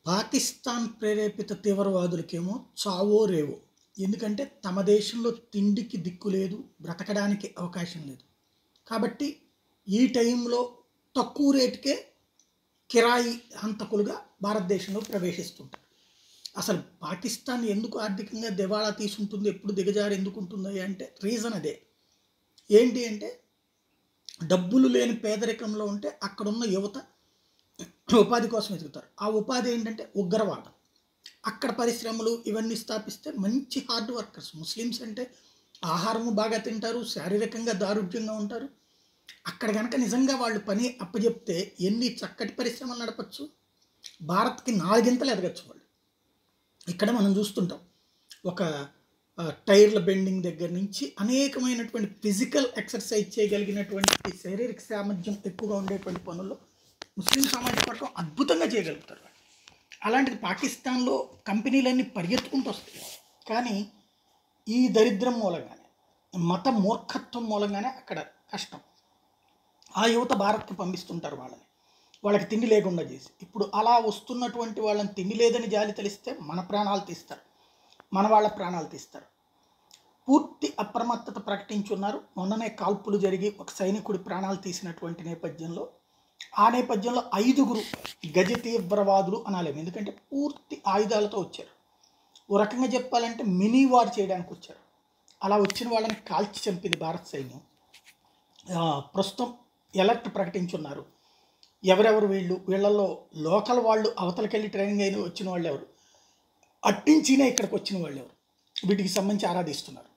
పాకిస్తాన్ ప్రేరేపిత తీవ్రవాదులకేమో చావో రేవో. ఎందుకంటే తమ దేశంలో తిండికి దిక్కు లేదు, బ్రతకడానికి అవకాశం లేదు. కాబట్టి ఈ టైంలో తక్కువ రేటుకే కిరాయి హంతకులుగా భారతదేశంలో ప్రవేశిస్తుంటారు. అసలు పాకిస్తాన్ ఎందుకు ఆర్థికంగా దివాళా తీసుంటుంది, ఎప్పుడు దిగజారి ఎందుకు ఉంటుంది అంటే రీజన్ అదే. ఏంటి అంటే డబ్బులు లేని పేదరికంలో ఉంటే అక్కడున్న యువత ఉపాధి కోసం ఎదుగుతారు. ఆ ఉపాధి ఏంటంటే ఉగ్రవాదం. అక్కడ పరిశ్రమలు ఇవన్నీ స్థాపిస్తే మంచి హార్డ్ వర్కర్స్ ముస్లిమ్స్ అంటే ఆహారము బాగా తింటారు, శారీరకంగా దారుఢ్యంగా ఉంటారు. అక్కడ కనుక నిజంగా వాళ్ళు పని అప్పచెప్తే ఎన్ని చక్కటి పరిశ్రమలు నడపచ్చు, భారత్కి నాలుగింతలు ఎదగచ్చు వాళ్ళు. ఇక్కడ మనం చూస్తుంటాం ఒక టైర్ల బెండింగ్ దగ్గర నుంచి అనేకమైనటువంటి ఫిజికల్ ఎక్సర్సైజ్ చేయగలిగినటువంటి శారీరక సామర్థ్యం ఎక్కువగా ఉండేటువంటి పనుల్లో ముస్లిం సామాజిక వర్గం అద్భుతంగా చేయగలుగుతారు. అలాంటిది పాకిస్తాన్లో కంపెనీలన్నీ పరిగెత్తుకుంటూ వస్తాయి. కానీ ఈ దరిద్రం మూలంగానే, మత మూర్ఖత్వం మూలంగానే అక్కడ కష్టం. ఆ యువత భారత్కి పంపిస్తుంటారు వాళ్ళకి తిండి లేకుండా చేసి. ఇప్పుడు అలా వస్తున్నటువంటి వాళ్ళని తిండి లేదని జాలి తెలిస్తే మన ప్రాణాలు తీస్తారు, మన వాళ్ళ ప్రాణాలు తీస్తారు. పూర్తి అప్రమత్తత ప్రకటించున్నారు. మొన్ననే కాల్పులు జరిగి ఒక సైనికుడి ప్రాణాలు తీసినటువంటి నేపథ్యంలో, ఆ నేపథ్యంలో 5గురు గజ తీవ్రవాదులు అనాలేము. ఎందుకంటే పూర్తి ఆయుధాలతో వచ్చారు. ఓ రకంగా చెప్పాలంటే మినీ వార్ చేయడానికి వచ్చారు. అలా వచ్చిన వాళ్ళని కాల్చి చంపింది భారత సైన్యం. ప్రస్తుతం ఎలర్ట్ ప్రకటించున్నారు. ఎవరెవరు వీళ్ళల్లో లోకల్ వాళ్ళు, అవతలకెళ్ళి ట్రైనింగ్ అయిన వచ్చిన వాళ్ళు ఎవరు, అట్టించినా ఇక్కడికి వచ్చిన వాళ్ళు ఎవరు, వీటికి సంబంధించి ఆరాధిస్తున్నారు.